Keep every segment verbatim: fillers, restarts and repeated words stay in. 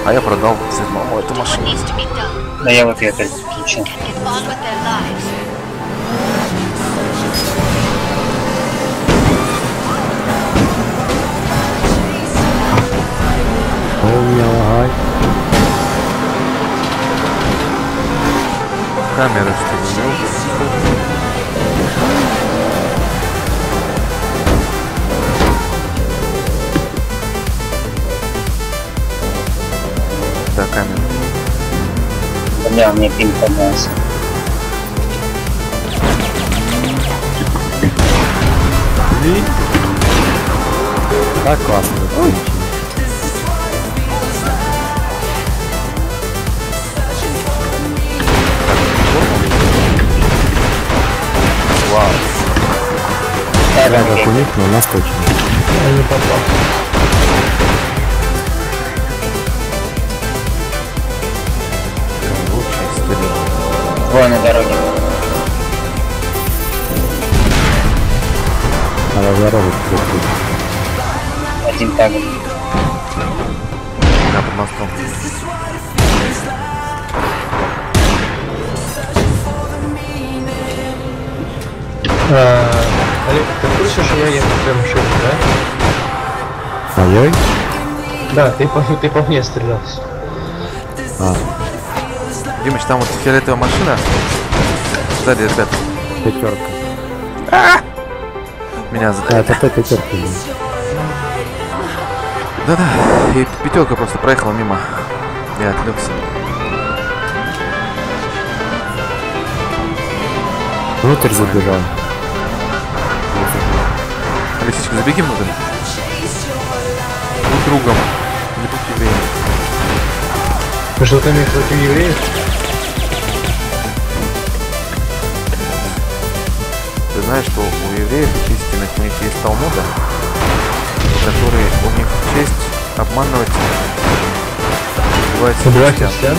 А я продал седьмому эту машину. Да я вот это включил. О, у меня лагай. Камера что ли? Да, камера. Бля, мне пин поднялся. Так классно. Вау. Да, как у них, но у нас точно. Я не попал. Лучший стрелок. Двое на дороге. Надо дорогу прикрыть. Один так. Да, под мостом. А, Олег, ты в курсе, что я ем в твоем шоу, да? Моей? Да, ты по, ты по мне стрелял. А, Димыч, там вот фиолетовая машина. Сзади, ребят. пятерка. Меня Да, задали. это та пятерка. Да-да. И пятерка просто проехала мимо. Я отвлекся. Внутрь забежал. Алексеечка, забеги внутрь. Будь другом. Не будь евреем. Вы что-то имеете против евреев? Ты знаешь, что у евреев истинных у них есть Талмуда, который у них честь обманывать убивать Убивать христиан. христиан?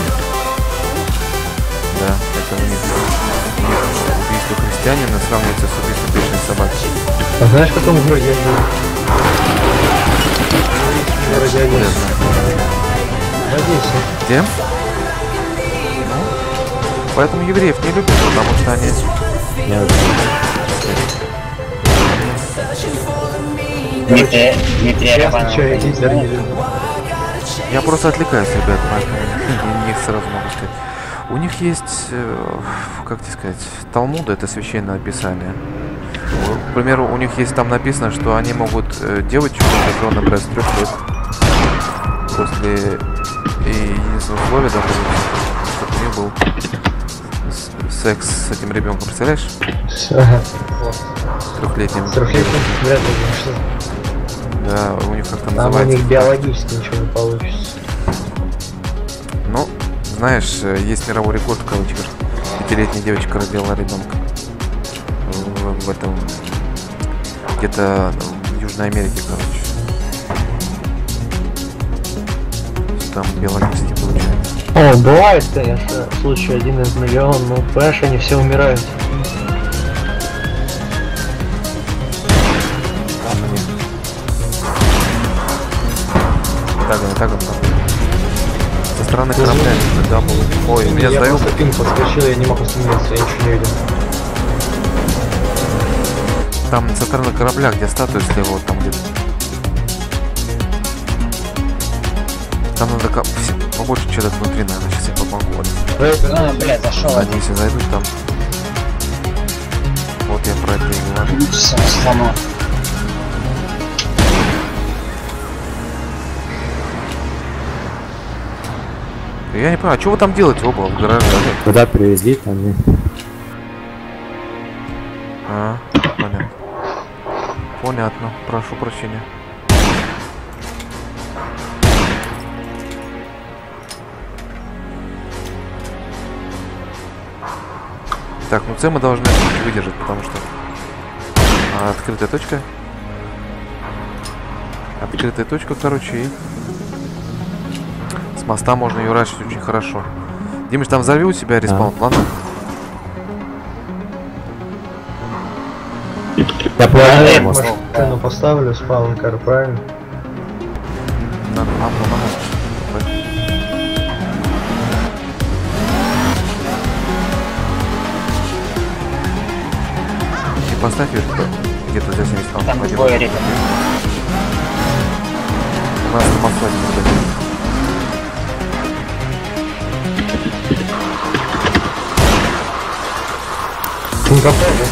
Да, это у них, у них убийство христианина сравнивается с убийством бешеной собаки. А знаешь, в каком городе я жил? В городе Я Одесса. знаю. В Одессе. Где? Ну, поэтому евреев не любят, потому что они... Я Дмитрий, Дмитрий Я Романов. встречаю Гитлер не люблю. Я просто отвлекаюсь, ребят, поэтому не сразу могу сказать. У них есть, э, как тебе сказать, Талмуд, это священное писание. К примеру, у них есть там написано, что они могут э, девочку на брать с трех лет. После и единственного условия, да, чтобы у них был с- секс с этим ребенком, представляешь? Ага. Трехлетним. Трехлетний вряд ли, что Да, у них как-то там у называется. них биологически ничего не получится. Ну, знаешь, э, есть мировой рекорд в кавычках. Пятилетняя девочка родила ребенка. В, в этом где-то в Южной Америке, короче. Там биологически получается. О, бывает, конечно, случай один из миллиона, но понимаешь, они все умирают. Там они. Так, он, так, он, так. Со стороны корабля, да, был. Ой, меня я сдавил. просто пинг подскочил, я не мог остановиться, я ничего не видел. Там со стороны корабля, где статуя слева, вот там где-то. Там надо ка- все- побольше человек внутри, наверное, сейчас я помогу. Вот. А, бля, зашел. Они если зайдут там. Вот я про это и говорю. Все, сломал. Я не понимаю, а что вы там делаете оба в гараже? куда привезли, там и... А, понятно. Понятно, прошу прощения. Так, ну С мы должны выдержать, потому что а, открытая точка. Открытая точка, короче, и с моста можно ее рашить очень хорошо. Димыч, там взорви у себя респаун, А. ладно? Я Э, понял, мост. Машину поставлю, спаун кар, правильно? На, на, на, на мост. поставь ее туда. Где-то здесь есть. А, Там пойдем. двое ребят. У нас на мосту один ребят. Не попал, да?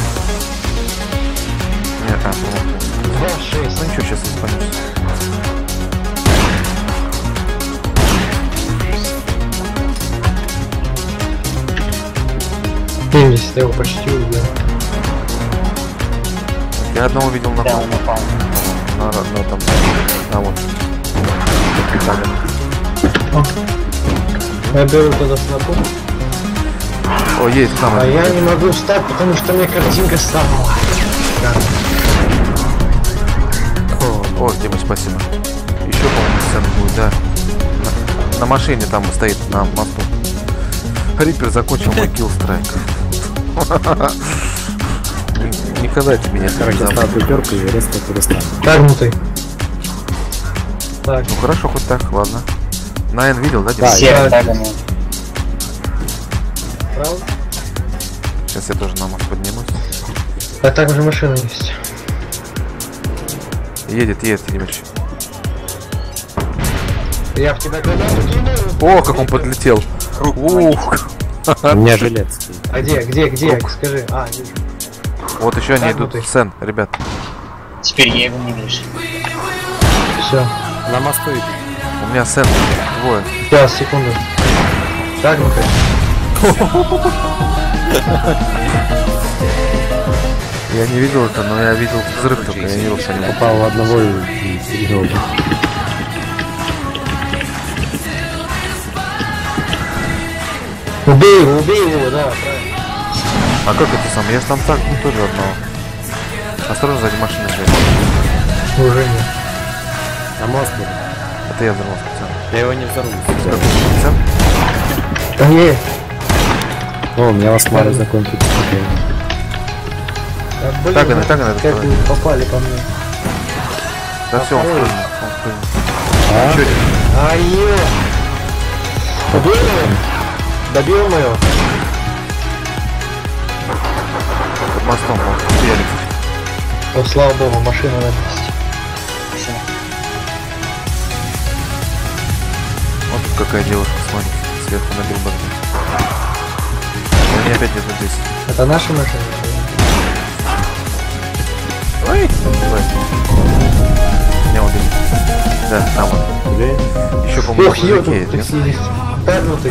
Нет, а, ну, два шесть. ну ничего, сейчас испанишься. семьдесят, я его почти убил. Я одного видел на Да, полу. он упал. На, на, там, на вот. Я беру туда снопу. О, есть, там. А один. я не могу встать, потому что мне картинка сломала. О, Дима, спасибо. Еще, по-моему, сцена будет, да. На, на машине там стоит, на мосту. Риппер закончил мой киллстрайк. Никогда тебе не Короче, забыл. стал пятерку и резко перестал. Тагнутый. Так, Ну хорошо, хоть так, ладно. Найн видел, да, Дима? Да, Все я- таганул. правда? Сейчас я тоже на мост поднимусь. А так уже машина есть. Едет, едет, Димыч. Я в тебя гранату кинул. О, как он подлетел. Ух. У меня жилет стоит. А где, где, где? Круг. Скажи. А, вижу. Вот еще они Так, идут. ну ты. Сен, ребят. Теперь я его не вижу. Все. На мосту идет. У меня Сен двое. Сейчас, секунду. Тагнутый. Я не видел это, но я видел взрыв только. Я не видел, что они Попал в одного и, и перевел. Убей его, убей его, да, правильно. А как это сам? Я же там так, ну тоже одного. Осторожно, сзади машины, блядь. Уже нет. На мост был. Это я взорвал специально. Я его не взорву. Сен? Да не. О, у меня вас Мария закончится. Да, блин, Таганы, ну, таганы, это как второй. вы попали по мне. Да все, он второй. спрыгнул. Он спрыгнул. А? Еще один. Ай-ё! Добил мою? Добил мою? Под мостом, он стояли. О, слава богу, машина на месте. Всё. Вот тут какая девушка, смотри, сверху на билборде. Они опять где-то здесь. Это наша машина? Ой! Давай. Не, он бежит. Да, там он. Или? Еще, по-моему, Ох, ё, мужики тут есть, такси нет? есть. Тагнутый.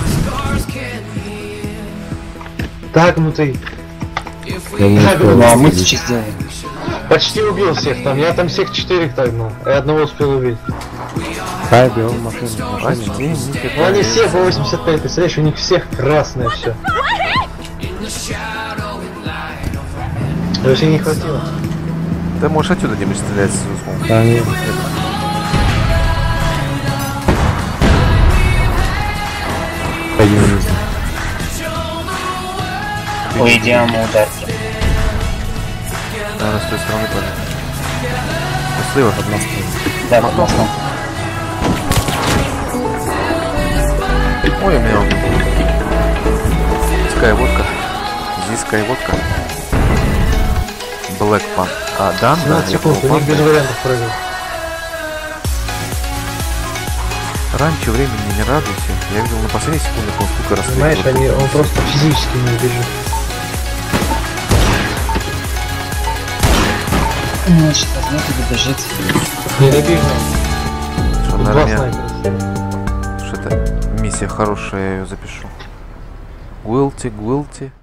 Тагнутый. Я не Так, успел Ну а мы увидеть. сейчас сделаем. Почти убил всех там. Я там всех четырех тагнул. Я одного успел убить. Хай, бел машину. Почти, машину. нифига. Ну они все по восемьдесят пять, представляешь, у них всех красное все. Вообще не хватило. Ты можешь отсюда, Димыч, стрелять с узком. Да, нет. Пойдем вниз. Ой, идеально ударки. Наверное, с той стороны тоже. Ну, слева. Под мостом. Да, под мостом. Ой, у меня он. Скайводка. Здесь скайводка. Black Pan. А, да, да, семнадцать я секунд, у понял, них без Pan. вариантов прыгать. Раньше времени не радуйся. Я видел на последней секунде, он сколько раз Понимаешь, летел. они, он просто физически не убежит. Ну, что возьмет и добежит. Не добежит. Что, Тут два наверное, снайпера. что это миссия хорошая, я ее запишу. Гуилти, Гуилти.